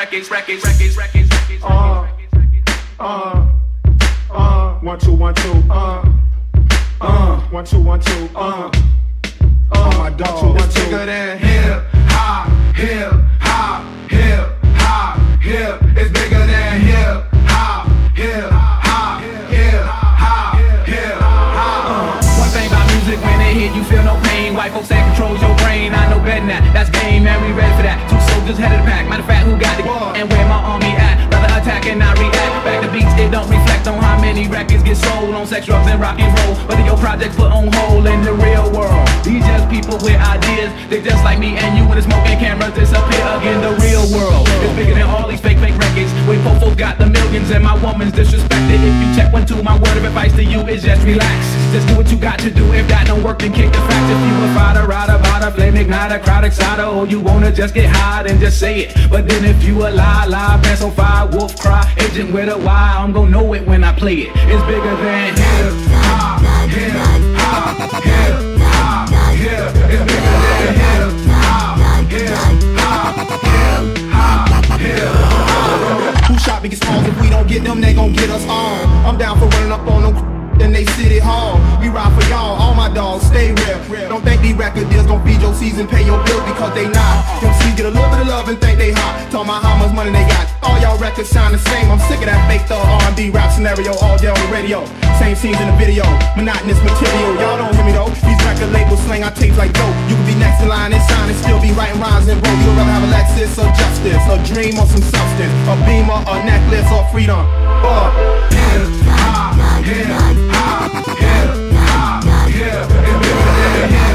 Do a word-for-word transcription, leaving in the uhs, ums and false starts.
records, records, records, records, records. Uh, uh, uh, one, two, one, two, uh, uh, one, two, one, two, uh, uh, my dog, it's bigger than hip hop, hip hop, hip hop, hip. It's bigger than hip hop, hip hop, hip hop, hip hop. One thing about music, when it hit, you feel no pain. White folks that controls your brain. I know better than that. That's game, man. We ready for that. Two soldiers head of the pack. Matter of fact, who got it? And where my army at? Rather attack and not react. Back to beats, it don't reflect on how many records get sold on sex, drugs, and rock and roll. But your projects put on hold in the real world. These just people with ideas. They just like me and you with the smoking cameras disappear again. The real world is bigger than all these fake, fake records. We folks got the millions and my woman's disrespected. If you check one, two, my word of advice to you is just relax. Just do what you got to do. If that don't work, then kick the facts. If you a fighter, rider, rider, flame igniter, crowd exciter, or you wanna just get high, then just say it. But then if you a lie, lie, pants on fire, wolf cry, agent with a Y, I'm gon' know it when I play it. It's bigger than hip hop, hip hop, hip hop, hip. It's bigger than hip hop, hip hop, hip hop, hip hop. Who shot biggest songs? If we don't get them, they gon' get us all. I'm down for running up on them in they city hall. We ride for y'all, all my dogs stay real. Don't think these record deals gon' feed your season, pay your bills, because they not. M C get a little bit of love and think they hot. Talk about how much money they got. All y'all records sound the same. I'm sick of that fake thug R and B rap scenario all day on the radio. Same scenes in the video, monotonous material. Y'all don't hear me though. These record labels slang our tapes like dope. You could be next in line and sign and still be writing rhymes and roll. You'd rather have a Lexus or justice, a dream or some substance, a beamer, a necklace or freedom. Uh, hip hop, hip hop, hip hop, hip. It's bigger than hip